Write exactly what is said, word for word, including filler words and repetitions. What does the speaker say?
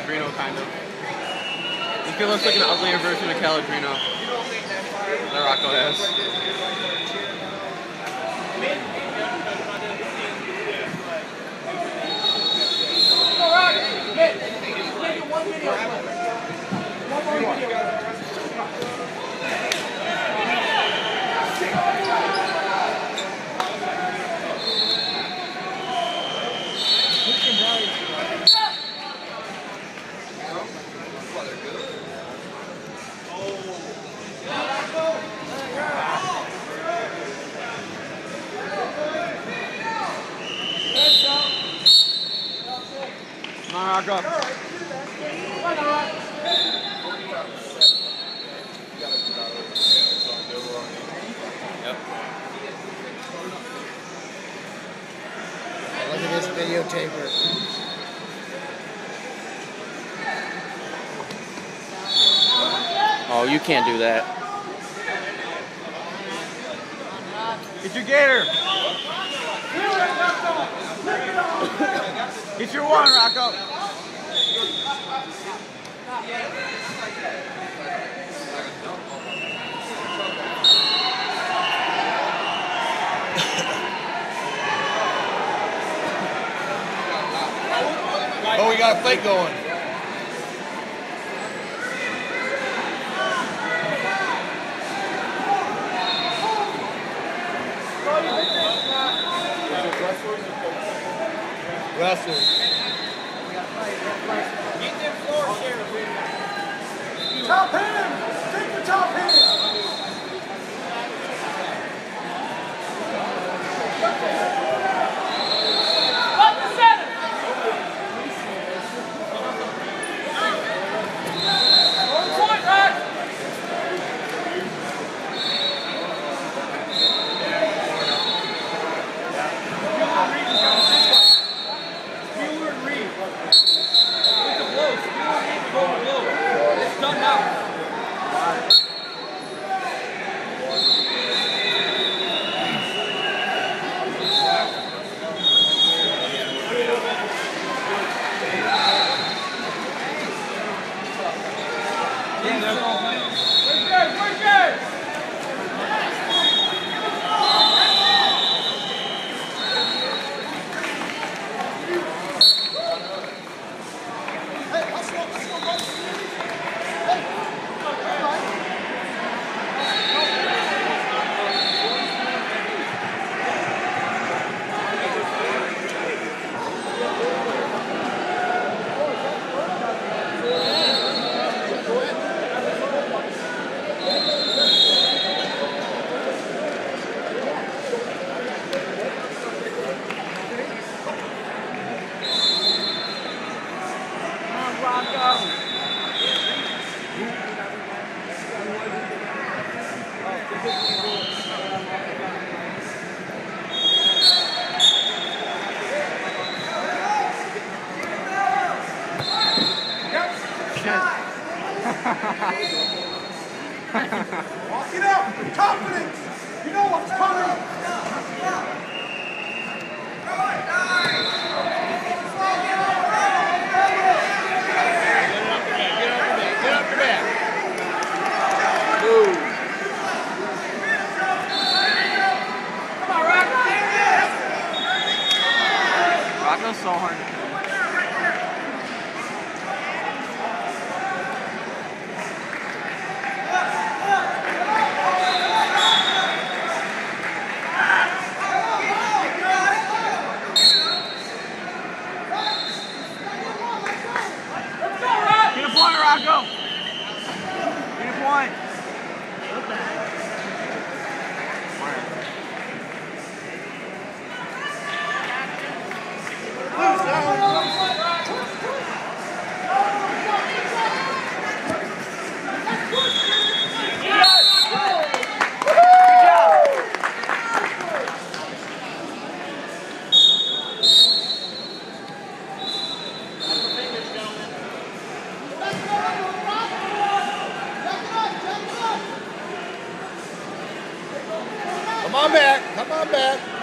Caladrino, kind of. This kid looks like an uglier version of Caladrino that Rocco has. Come on, Rocco. Yep. Look at this videotaper. Oh, you can't do that. Get your gator. Get your one, Rocco. Oh, we got a fight going. Wrestlers. Get them floor sheriff. Top hand! Take the top hand! It's done now. Walk it up, confidence. You know what's coming. Rocco's so hard to kill. Get a point, Rocco! Get a point! Come on back. Come on back.